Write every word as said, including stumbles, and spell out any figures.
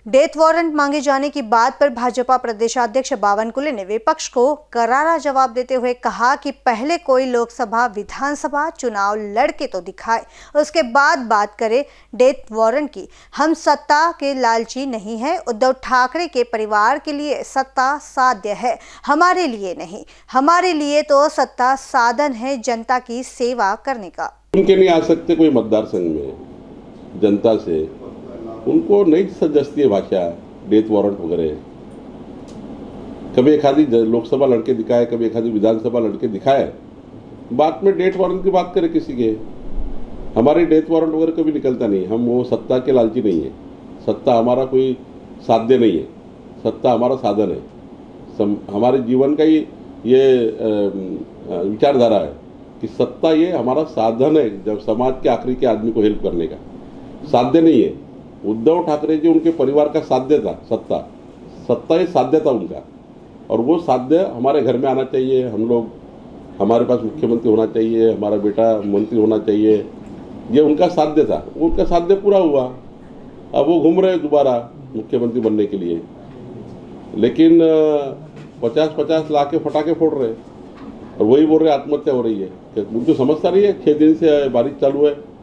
Death warrant मांगे जाने की बात पर भाजपा प्रदेशाध्यक्ष बावनकुले ने विपक्ष को करारा जवाब देते हुए कहा कि पहले कोई लोकसभा विधानसभा चुनाव लड़के तो दिखाए, उसके बाद बात करें डेथ वारंट की। हम सत्ता के लालची नहीं है। उद्धव ठाकरे के परिवार के लिए सत्ता साध्य है, हमारे लिए नहीं। हमारे लिए तो सत्ता साधन है जनता की सेवा करने का। उनके नहीं आ सकते कोई मतदार संघ में जनता से, उनको नहीं सजती है भाषा डेथ वारंट वगैरह। कभी एक आधी लोकसभा लड़के दिखाए, कभी एक आधी विधानसभा लड़के दिखाए, बाद में डेथ वारंट की बात करें किसी के। हमारे डेथ वारंट वगैरह कभी निकलता नहीं। हम वो सत्ता के लालची नहीं है। सत्ता हमारा कोई साध्य नहीं है, सत्ता हमारा साधन है। सम, हमारे जीवन का ही ये विचारधारा है कि सत्ता ये हमारा साधन है, जब समाज के आखिरी के आदमी को हेल्प करने का, साध्य नहीं है। उद्धव ठाकरे जी उनके परिवार का साध्य था सत्ता। सत्ता ये साध्य था उनका, और वो साध्य हमारे घर में आना चाहिए। हम लोग, हमारे पास मुख्यमंत्री होना चाहिए, हमारा बेटा मंत्री होना चाहिए, ये उनका साध्य था। उनका साध्य पूरा हुआ, अब वो घूम रहे दोबारा मुख्यमंत्री बनने के लिए, लेकिन पचास पचास लाख के फटाके फोड़ रहे और वही बोल रहे आत्महत्या हो रही है। मुझे समझता नहीं है, छः दिन से बारिश चालू है,